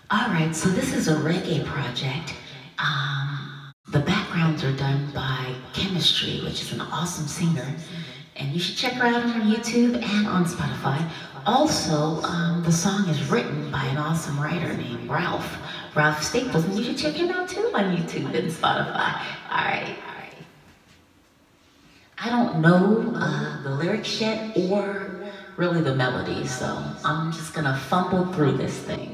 Alright, so this is a reggae project. The backgrounds are done by Chemistry, which is an awesome singer. And you should check her out on YouTube and on Spotify. Also, the song is written by an awesome writer named Ralph Staples, and you should check him out too on YouTube and Spotify. Alright. I don't know the lyrics yet or really the melody, so I'm just gonna fumble through this thing.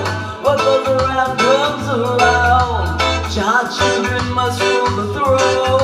Our children must rule the throne.